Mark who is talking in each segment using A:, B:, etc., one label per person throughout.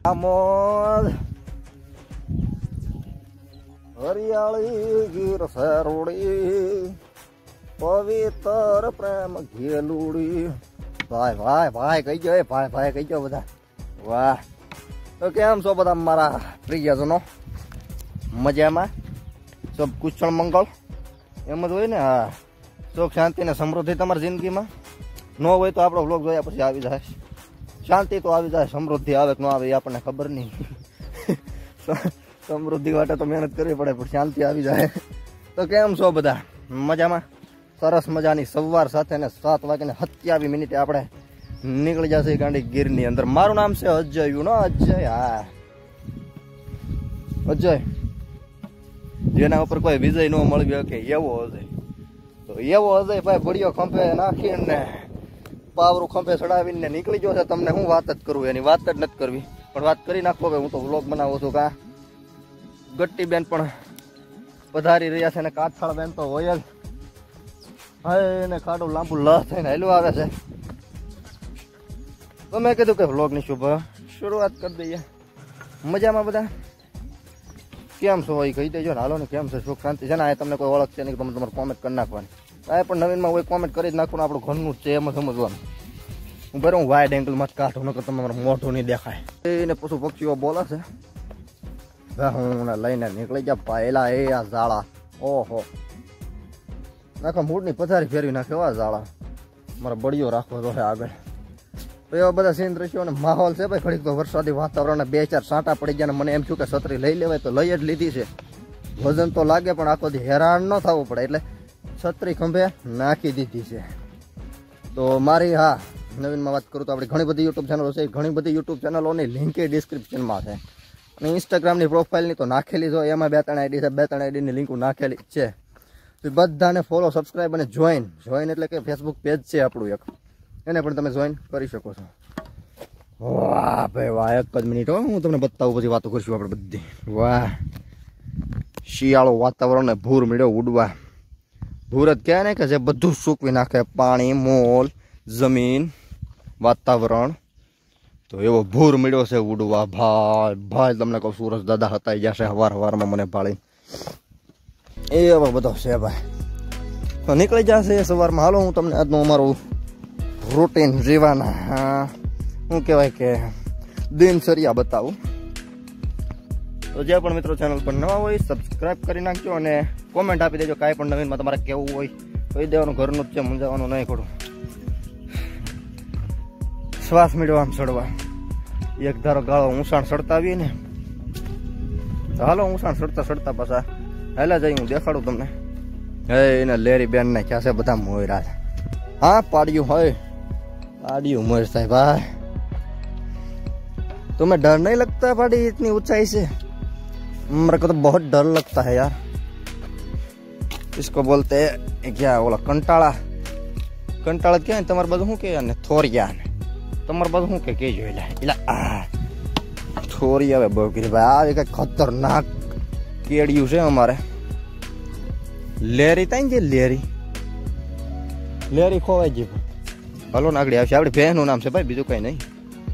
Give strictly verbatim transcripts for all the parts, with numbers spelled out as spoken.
A: આમોદ હરિયાળી ગીર સરોડી પવિત્ર પ્રેમ ઘેલુડી. ભાઈ ભાઈ ભાઈ કહી ગયો ભાઈ ભાઈ કહી ગયો બધા. વાહ તો કેમ છો બધા મારા પ્રિયજનો? મજામાં? સબ કુશળ મંગળ એમ જ હોય ને? હા, સુખ શાંતિ ને સમૃદ્ધિ તમારી જિંદગીમાં ન હોય તો આપણો વ્લોગ જોયા પછી આવી જાય. શાંતિ તો આવી જાય, સમૃદ્ધિ આવે કે ન આવે એ આપણને ખબર નહીં. સમૃદ્ધિ માટે તો મહેનત કરવી પડે, પણ શાંતિ આવી જાય. તો કેમ છો બધા? મજામાં? સરસ મજાની સવાર સાથે ને સાત વાગ્યા ને સત્યાવીસ મિનિટે આપણે નીકળી જશે ગાંડી ગીરની અંદર. મારું નામ છે અજય યુ નો અજય. હા, અજય જેના ઉપર કોઈ વિજય ન મળ્યો કે એવો અજય. તો એવો અજય ભાઈ બળિયો ખંભે નાખીને પાવરું ખંભે ચડાવીને નીકળી ગયો છે. તમને હું વાત જ કરું, એની વાત જ નથી કરવી, પણ વાત કરી નાખો. હું તો વ્લોગ બનાવું છું. કા ગટ્ટી બેન પણ પધારી રહ્યા છે ને કાઠાળ બેન તો હોય જ. હા, ને ખાડું લાંબુ લ થઈને હેલું આવે છે. તો મેં કીધું કે વ્લોગની શુભ શરૂઆત કરી દઈએ. મજામાં બધા? કેમ છો એ કહી દેજો ને. હાલો ને, કેમ છે? સુખ શાંતિ છે ને? આ તમને કોઈ ઓળખ છે નહીં, તમે તમારે કોમેન્ટ કરી નાખવાની. આ પણ નવીનમાં હોય કોમેન્ટ કરી જ નાખવાનું. આપણું ઘરનું જ છે એમ સમજવાનું. હું બરાબર હું વાઇડ એંગલમાં જ કાઢું, નકર તમારું મોઢું નહીં દેખાય. એને પશુ પક્ષીઓ બોલે છે. હું લઈને નીકળી જા પહેલા એ આ ઝાડા. ઓહો, નાખો મૂળની પથારી ફેરવી નાખે આ ઝાડા. મારે બળિયો રાખવો તો આગળ. તો એવા બધા સીન દ્રશ્યો અને માહોલ છે ભાઈ. ઘડીક તો વરસાદી વાતાવરણ, બે ચાર સાંટા પડી ગયા ને મને એમ થયું કે છત્રી લઈ લેવાય, તો લઈ જ લીધી છે. વજન તો લાગે પણ આખો દી હેરાન ન થવું પડે એટલે છત્રી ખંભે નાખી દીધી છે. તો મારી હા નવીનમાં વાત કરું તો આપણી ઘણી બધી યુટ્યુબ ચેનલો છે. ઘણી બધી યુટ્યુબ ચેનલોની લિંક એ ડિસ્ક્રિપ્શનમાં છે. અને ઇન્સ્ટાગ્રામની પ્રોફાઇલની તો નાખેલી જ હોય. એમાં બે ત્રણ આઈડી છે, બે ત્રણ આઈડીની લિંકો નાખેલી છે. તો બધાને ફોલો, સબસ્ક્રાઈબ અને જોઈન જોઈન એટલે કે ફેસબુક પેજ છે આપણું એક, એને પણ તમે જોઈન કરી શકો છો. વાહ ભાઈ વાહ, એક જ મિનિટ હો, હું તમને બતાવું પછી વાતો કરીશું આપણે બધી. વાહ, શિયાળો વાતાવરણ ને ભૂર મળ્યો ઉડવા. ભૂર જ કહે ને કે જે બધું સૂકવી નાખે, પાણી, મોલ, જમીન, વાતાવરણ. તો એવો ભૂર મળ્યો છે ઉડવા. ભાઈ ભાઈ તમને કહું, સુરજ દાદા હતા જશે હવાર હવારમાં મને ભાળી. એવો બધો છે ભાઈ. તો નીકળી જશે સવારમાં. હાલો હું તમને આજનું અમારું રૂટીન જીવાના શું કહેવાય કે દિનચર્યા બતાવું. તો જે પણ મિત્રો ચેનલ પર નવા હોય સબસ્ક્રાઈબ કરી નાખજો અને કોમેન્ટ આપી દેજો. કાંઈ પણ નવીનમાં તમારે કેવું હોય કહી દેવાનું. ઘરનું જ છે, મૂંઝાવાનું નહીં ખોટું. શ્વાસ મળ્યો આમ ચડવા. એક ધારો ગાળો ઊંસાણ ચડતા આવીએ ને, હાલો ઊંસાણ ચડતા ચડતા પાછા હેલા જઈ હું દેખાડું તમને. હે એને લેરી બેન ને ક્યાં છે બધા મોયરા. હા પાડ્યું હોય, પાડ્યું મોર સાહેબ. ભાઈ तुम्हें डर नहीं लगता पाड़ी इतनी ऊंचाई से? मेरे को तो बहुत डर लगता है यार. इसको बोलते हैं क्या बोला, कंटाळा. कंटाळा क्या है तुम्हारे बाजू के ने थोरिया ने तुम्हारे बाजू हूँ के जो इला थोरिया वे बोकरी भाई. आ एक खतरनाक केड़िયું છે અમારે. લેરી તાઈ જે લેરી લેરી ખોવાઈ ગઈ. હાલો ને આગળ આવશે. આપણી બહેનનું નામ છે ભાઈ, બીજું કઈ નહીં.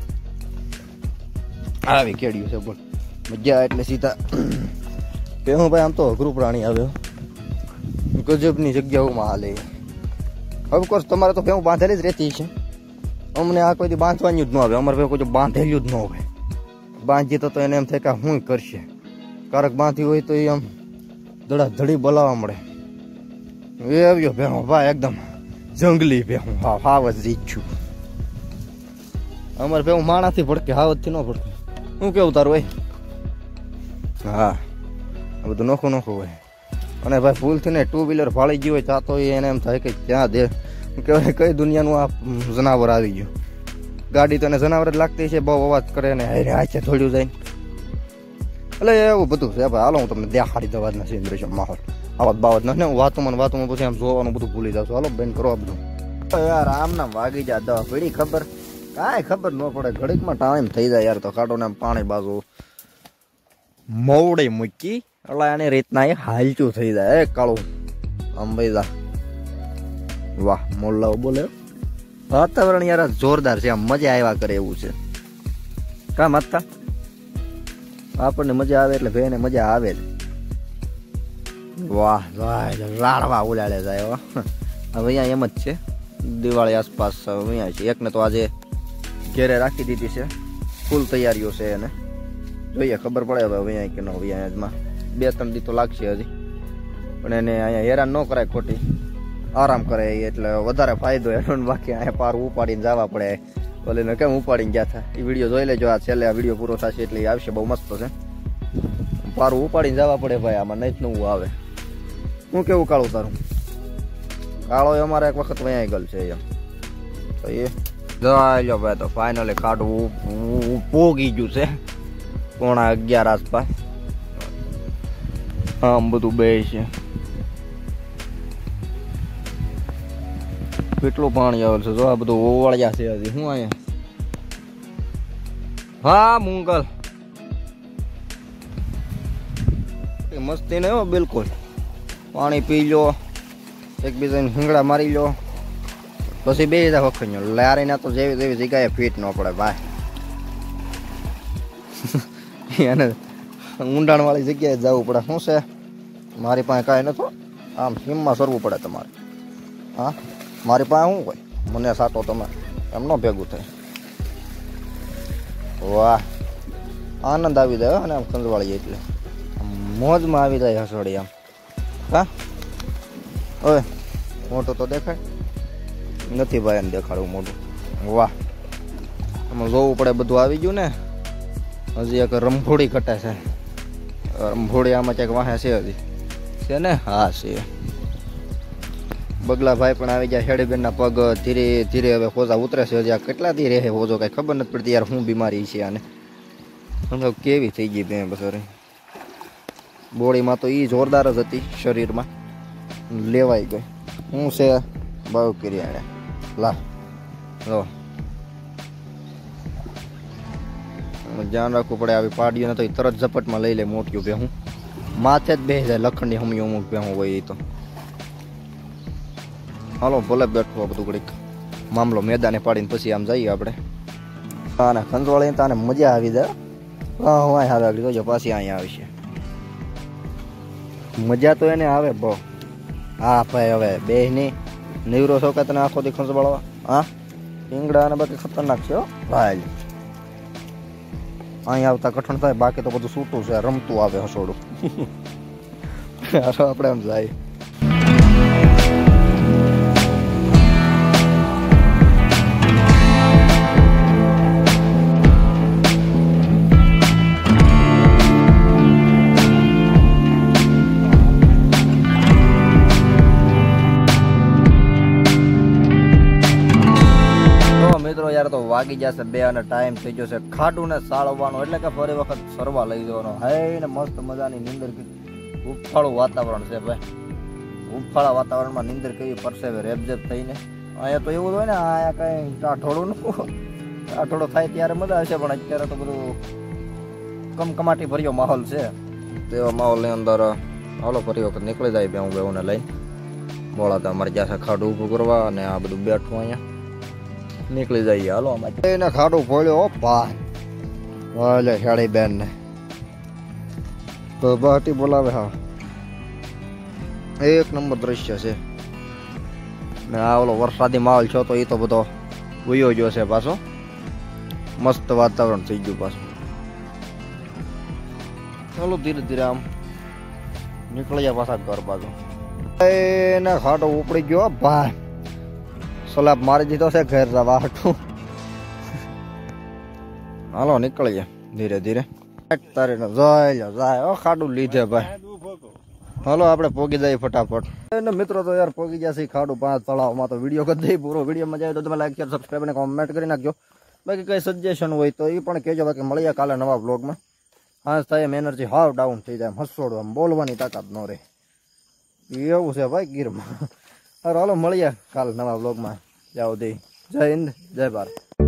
A: આવી કેડ્યું છે બોલ. મજા એટલે સીધા હું ભાઈ આમ તો અઘરું પ્રાણી આવ્યો. ગજબની જગ્યાઓમાં હાલે. ઓફકોર્સ તમારે તો ભેવું બાંધેલી જ રહેતી છે. અમને આ કોઈ બાંધવાની જ ન આવે. અમારે કોઈ બાંધેલું જ ન હોય. બાંધી તો એને એમ થાય કે શું કરશે. કારક બાંધી હોય તો એ આમ ધડાધડી બોલાવવા મળે. એ આવ્યો ભેહું ભાઈ, એકદમ જંગલી ભેહું. હા હાવ જ રીત છું. અમારે ભેહું માણાથી ભડકે, હાવજથી ન ભડકે. શું કેવું તારું ભાઈ? હા, આ બધું નોખું નોખું હોય. અને ભાઈ ભૂલથી ને ટુ વ્હીલર ફાળી ગયું હોય ત્યાં તો એને એમ થાય કે ક્યાં દે કહેવાય કઈ દુનિયાનું આ જનાવર આવી ગયું. ગાડી તો એને જનાવર જ લાગતી છે, બહુ અવાજ કરે ને હારે હાચે થોડ્યું જાય. એટલે એવું બધું છે ભાઈ. હાલો હું તમને દેખાડી દઉં આજના સીન દ્રશ્ય માહોલ. આવત બાવત ને વાતોમાં વાતોમાં પછી આમ જોવાનું બધું ભૂલી જાવ. હાલો બેન કરો આ બધું. યાર આમ નામ વાગી જા દવા પડી ખબર કાંઈ ખબર ન પડે. ઘડીકમાં ટાઈમ થઈ જાય યાર. તો કાઢો ને આમ પાણી બાજુ મોવડે મૂકી એટલે આની રીતના એ હાલચું થઈ જાય. એ કાળું અંબેદા વાહ મોલ્લાઓ બોલે. વાતાવરણ યાર જોરદાર છે, આમ મજા આવ્યા કરે એવું છે. કા માતા આપણને મજા આવે એટલે ભાઈને મજા આવે જ. વાહ વાહ રાડવા ઉડાડે જાય હવે અહીંયા એમ જ છે દિવાળી આસપાસ અહીંયા છે. એકને તો આજે ઘેરે રાખી દીધી છે, ફૂલ તૈયારીઓ છે એને, જોઈએ ખબર પડે હવે અહીંયા કે ન અહીંયામાં બે ત્રણ દી તો લાગશે હજી, પણ એને અહીંયા હેરાન ન કરાય ખોટી, આરામ કરે એટલે વધારે ફાયદો એનો. બાકી અહીંયા પારું ઉપાડીને જવા પડે, બોલીને કેમ ઉપાડીને ગયા હતા એ વિડીયો જોઈ લેજો. આ છેલ્લે આ વિડીયો પૂરો થશે એટલે આવશે, બહુ મસ્ત છે. પારું ઉપાડીને જવા પડે ભાઈ, આમાં નહીં નવું આવે. હું કેવું કાળું તારું? કાળો અમારે એક વખત વયા ગલ છે એમ તો એ જોઈ લો ભાઈ. તો ફાઇનલી કાઢવું પોગી ગયું છે પોણા અગિયાર આસપાસ. આમ બધું બે છે, કેટલું પાણી આવે છે જો. આ બધું ઓવળ્યા છે હજી. શું અહીંયા? હા મુંગલ મસ્તી નહીં હો બિલકુલ. પાણી પી લો, એકબીજાને હિંગડા મારી લો, પછી બે હજાર વખત લારીના તો જેવી તેવી જગ્યાએ ફીટ ન પડે ભાઈ. એને ઊંડાણ વાળી જગ્યાએ જવું પડે. શું છે મારી પાસે કાંઈ નતો, આમ સીમમાં સરવું પડે તમારે. હા મારી પાસે શું હોય, મને સાટો તમે એમ ન ભેગું થાય. વાહ આનંદ આવી જાય અને આમ ખંજવાળી એટલે મોજમાં આવી જાય હસોડી આમ. હા ઓય મોટું તો દેખાય નથી ભાઈ, એને દેખાડવું મોટું. વાહ આમાં જોવું પડે, બધું આવી ગયું ને. હજી એક રંભોડી કટે છે, રંભોડી આમાં ક્યાંક વાહે છે હજી છે ને. હા છે. બગલા ભાઈ પણ આવી ગયા. હેડીબેનના પગ ધીરે ધીરે હવે હોજા ઉતરે છે. હજી આ કેટલા દી રહે હોજો કાંઈ ખબર નથી પડતી યાર. શું બીમારી છે આને, સમજો કેવી થઈ ગઈ બેન બસરી. બોડીમાં તો એ જોરદાર જ હતી, શરીરમાં લેવાઈ ગઈ. શું છે બહુ કરી એને લા જો ધ્યાન રાખવું પડે. આવી પાડીઓને તો તરત ઝપટમાં લઈ લે મોટિયું ભેહું, માથે જ બેસી જાય લખણની હમી અમુક ભેહું હોય એ તો. હાલો ભલે બેઠવું બધું ઘડીક મામલો મેદાને પાડીને પછી આમ જઈએ આપણે. આને ખંજવાળી તો આને મજા આવી જાય. હા હું અહીં હાલ આગળ જોજો પાછી અહીંયા આવશે મજા તો એને આવે બહુ. હા ભાઈ હવે બે ની નીવરો છો કે તને આખો દી ખંજવાળવા? હા ઈંગડા અને બાકી ખતરનાક છે ભાઈ. અહીં આવતા કઠણ થાય, બાકી તો બધું છૂટું છે, રમતું આવે હસોડું. આપણે આમ જાય. યાર તો વાગી જશે બે અને ટાઈમ થઈ જશે ખાડું ને સાળવવાનો, એટલે કે ફરી વખત સરવા લઈ જવાનો. હાય ને મસ્ત મજાની નીંદર, ઉફાળું વાતાવરણ છે ભાઈ. ઉફાળા વાતાવરણમાં નીંદર કેવી પરસેવે રેબઝેબ થઈને. અહીંયા તો એવું હોય ને, અહીંયા કઈ ટાઢોળું નું ટાઢોળો થાય ત્યારે મજા આવશે, પણ અત્યારે તો બધું કમકમાટી ભર્યો માહોલ છે. તેવા માહોલની અંદર હાલો ફરી વખત નીકળી જાય બેવું બેવું ને લઈને. બોલાતા અમારે જશે ખાડું ઊભું કરવા, અને આ બધું બેઠું અહીંયા નીકળી જઈએ. હાલો એને ખાડું ફોડ્યો ભાઈ. હાલે હેડી બેન ને તો બહાટી બોલાવે. હા એક નંબર દ્રશ્ય છે ને. આ ઓલો વરસાદી માહોલ છો તો એ તો બધો વયો ગયો છે પાછો. મસ્ત વાતાવરણ થઈ ગયું પાછું. ચાલો ધીરે ધીરે આમ નીકળી જાય પાછા ઘર બાજુ. એને ખાડો ઉપડી ગયો ભાઈ. સલાબ મારી દીધો છે ઘેર જવા હાટું. હાલો નીકળીએ ધીરે ધીરે. તારે જાય જાય ખાડું લીધે ભાઈ. હાલો આપણે પોગી જઈએ ફટાફટ. મિત્રો તો યાર પોગી જશે ખાડું પાંચ તળાવમાં. તો વિડીયો કરી દઈ પૂરો. વિડીયો મજા આવે તો તમે લાઈક શેર સબસ્ક્રાઈબ અને કોમેન્ટ કરી નાખજો. બાકી કઈ સજેશન હોય તો એ પણ કહેજો. બાકી મળીએ કાલે નવા બ્લોગમાં. હા થાય એમ એનર્જી હાવ ડાઉન થઈ જાય, હસોડું આમ બોલવાની તાકાત ન રહે એવું છે ભાઈ ગીરમાં. હાલો મળીએ કાલે નવા બ્લોગમાં. જાઓ દે. જય હિન્દ જય ભારત.